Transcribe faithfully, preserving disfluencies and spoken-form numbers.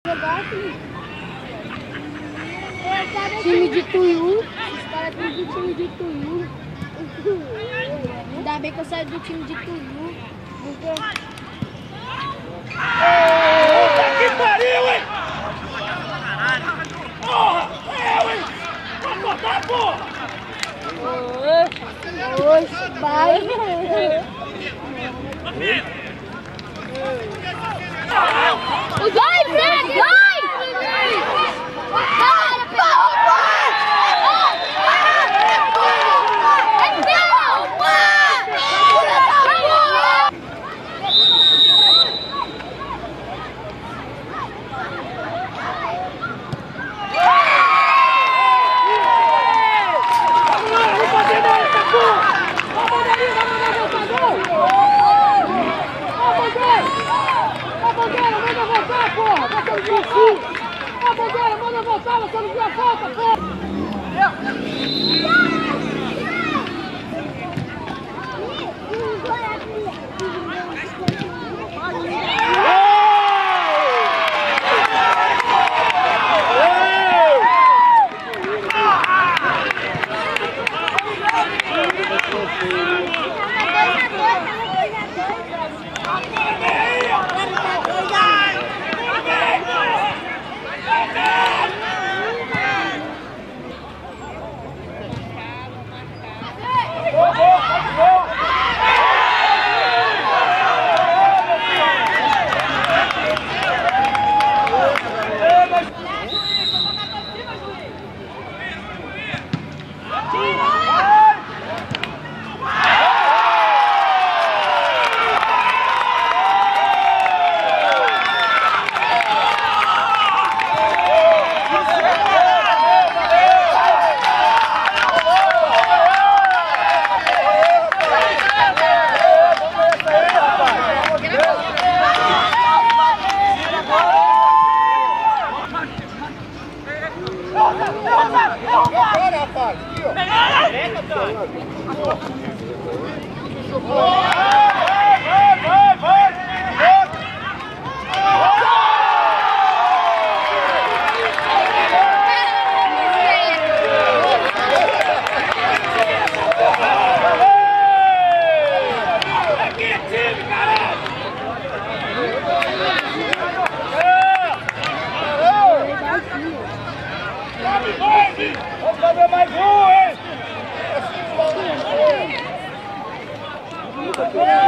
Time de Tuiú. Os caras estão do time de Tuiú. Ainda bem que eu saí do time de Tuiú. Porque... Puta que pariu, hein? Porra! Eu, hein? Vai cortar, porra! Oxe, vai! Vai, Fred! Vai! A bandeira, manda voltar, você não viu a falta, pô! Vamos fazer mais um, hein?